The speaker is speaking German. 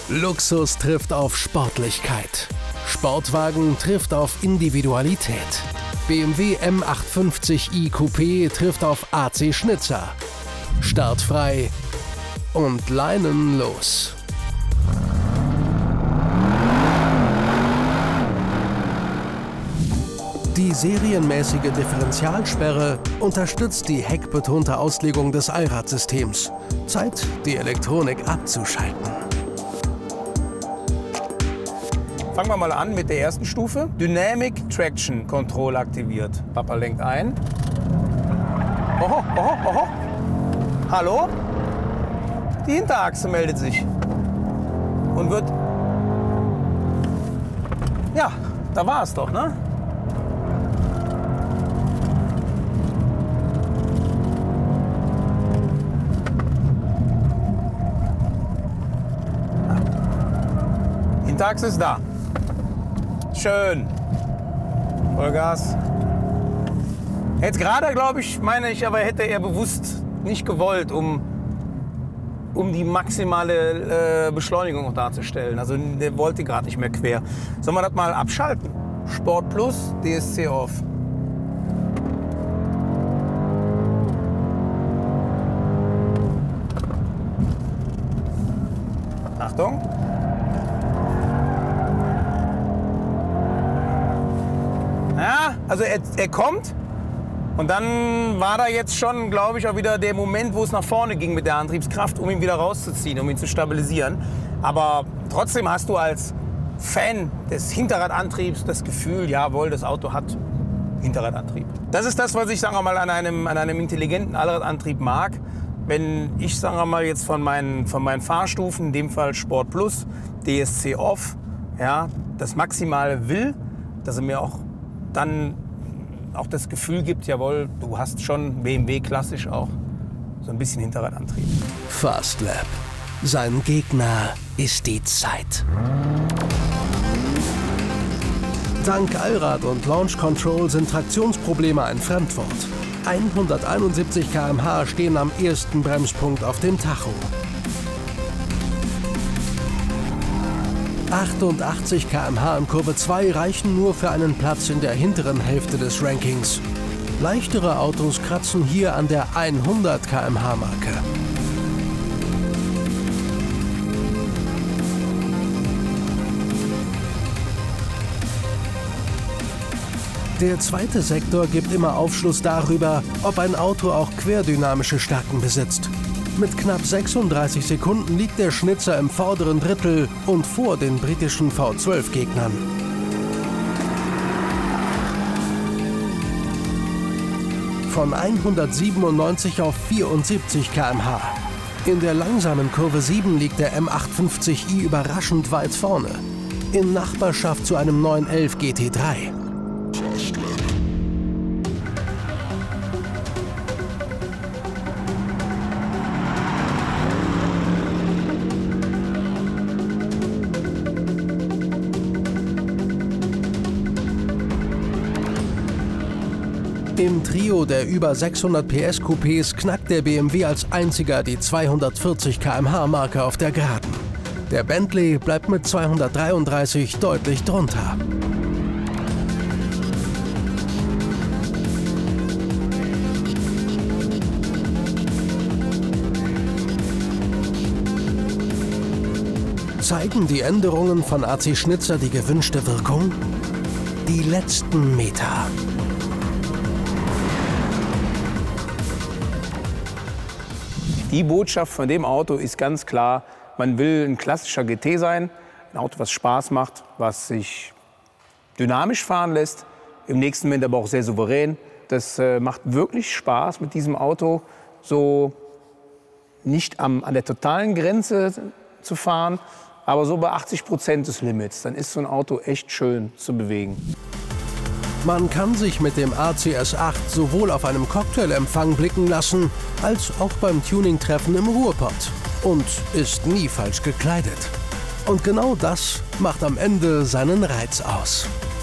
Luxus trifft auf Sportlichkeit. Sportwagen trifft auf Individualität. BMW M850i Coupé trifft auf AC Schnitzer. Startfrei und leinenlos. Die serienmäßige Differentialsperre unterstützt die heckbetonte Auslegung des Allradsystems. Zeit, die Elektronik abzuschalten. Fangen wir mal an mit der ersten Stufe. Dynamic Traction Control aktiviert. Papa lenkt ein. Oho, oho, oho. Hallo? Die Hinterachse meldet sich. Und wird... Ja, da war es doch, ne? Hinterachse ist da. Schön. Vollgas. Jetzt gerade, glaube ich, meine ich, aber hätte er bewusst nicht gewollt, um die maximale Beschleunigung auch darzustellen. Also der wollte gerade nicht mehr quer. Sollen wir das mal abschalten? Sport Plus, DSC Off. Achtung. Ja, also er kommt und dann war da jetzt schon, glaube ich, auch wieder der Moment, wo es nach vorne ging mit der Antriebskraft, um ihn wieder rauszuziehen, um ihn zu stabilisieren. Aber trotzdem hast du als Fan des Hinterradantriebs das Gefühl, jawohl, das Auto hat Hinterradantrieb. Das ist das, was ich, sagen wir mal, an einem intelligenten Allradantrieb mag. Wenn ich, sagen wir mal, jetzt von meinen Fahrstufen, in dem Fall Sport Plus, DSC Off, ja, das Maximale will, dass er mir auch dann auch das Gefühl gibt, jawohl, du hast schon BMW klassisch auch so ein bisschen Hinterradantrieb. Fastlap. Sein Gegner ist die Zeit. Dank Allrad und Launch Control sind Traktionsprobleme ein Fremdwort. 171 km/h stehen am ersten Bremspunkt auf dem Tacho. 88 km/h in Kurve 2 reichen nur für einen Platz in der hinteren Hälfte des Rankings. Leichtere Autos kratzen hier an der 100 km/h Marke. Der zweite Sektor gibt immer Aufschluss darüber, ob ein Auto auch querdynamische Stärken besitzt. Mit knapp 36 Sekunden liegt der Schnitzer im vorderen Drittel und vor den britischen V12-Gegnern. Von 197 auf 74 km/h. In der langsamen Kurve 7 liegt der M850i überraschend weit vorne. In Nachbarschaft zu einem 911 GT3. Im Trio der über 600 PS Coupés knackt der BMW als einziger die 240 km/h Marke auf der Geraden. Der Bentley bleibt mit 233 deutlich drunter. Zeigen die Änderungen von AC Schnitzer die gewünschte Wirkung? Die letzten Meter. Die Botschaft von dem Auto ist ganz klar, man will ein klassischer GT sein, ein Auto, was Spaß macht, was sich dynamisch fahren lässt, im nächsten Moment aber auch sehr souverän. Das macht wirklich Spaß, mit diesem Auto so nicht an der totalen Grenze zu fahren, aber so bei 80% des Limits. Dann ist so ein Auto echt schön zu bewegen. Man kann sich mit dem ACS 8 sowohl auf einem Cocktailempfang blicken lassen, als auch beim Tuning-Treffen im Ruhrpott. Und ist nie falsch gekleidet. Und genau das macht am Ende seinen Reiz aus.